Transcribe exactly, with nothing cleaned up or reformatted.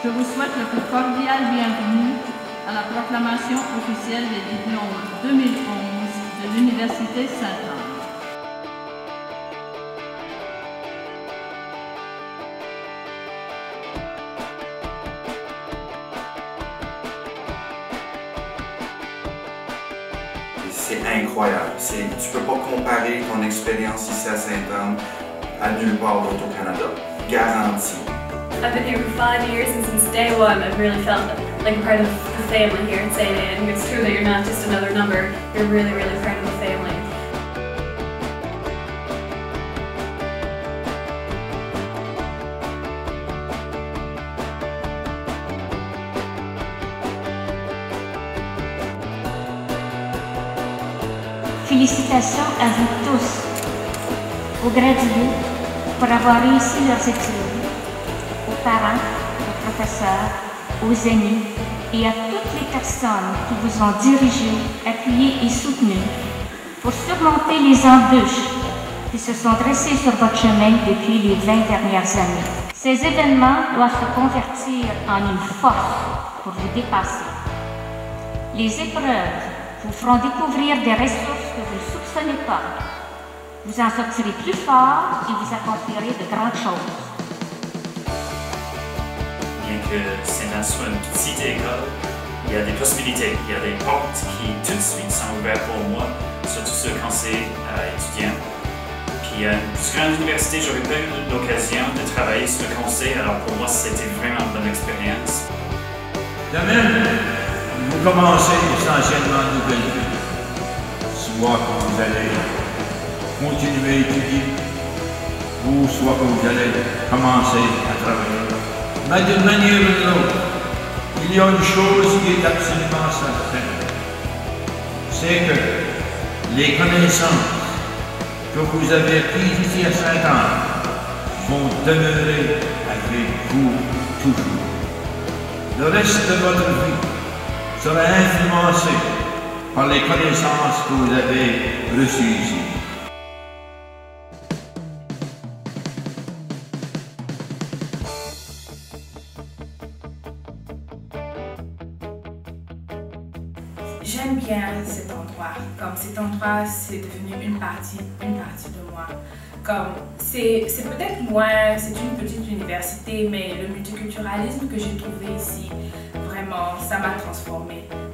Je vous souhaite le plus cordial bienvenue à la proclamation officielle des diplômes deux mille onze de l'Université Sainte-Anne. C'est incroyable. Tu ne peux pas comparer ton expérience ici à Sainte-Anne à nulle part d'autre au Canada. Garanti. I've been here for five years and since day one I've really felt like a part of the family here at Saint Anne. It's true that you're not just another number, you're really, really part of the family. Félicitations à vous tous, aux gradués, pour avoir réussi leurs études, aux parents, aux professeurs, aux amis et à toutes les personnes qui vous ont dirigé, appuyé et soutenu pour surmonter les embûches qui se sont dressées sur votre chemin depuis les vingt dernières années. Ces événements doivent se convertir en une force pour vous dépasser. Les épreuves vous feront découvrir des ressources que vous ne soupçonnez pas. Vous en sortirez plus fort et vous accomplirez de grandes choses. Bien que Sainte-Anne soit une petite école, il y a des possibilités, il y a des portes qui tout de suite sont ouvertes pour moi, surtout sur quand c'est euh, étudiant. Puis à une plus grande université, j'aurais pas eu l'occasion de travailler sur le conseil, alors pour moi c'était vraiment une bonne expérience. Demain, vous commencez essentiellement une nouvelle vie, soit que vous allez continuer à étudier, ou soit que vous allez commencer à travailler. Mais d'une manière ou d'une autre, il y a une chose qui est absolument certaine, c'est que les connaissances que vous avez acquises ici à Sainte-Anne vont demeurer avec vous toujours. Le reste de votre vie sera influencé par les connaissances que vous avez reçues ici. J'aime bien cet endroit, comme cet endroit c'est devenu une partie, une partie de moi. Comme c'est peut-être loin, c'est une petite université, mais le multiculturalisme que j'ai trouvé ici, vraiment, ça m'a transformée.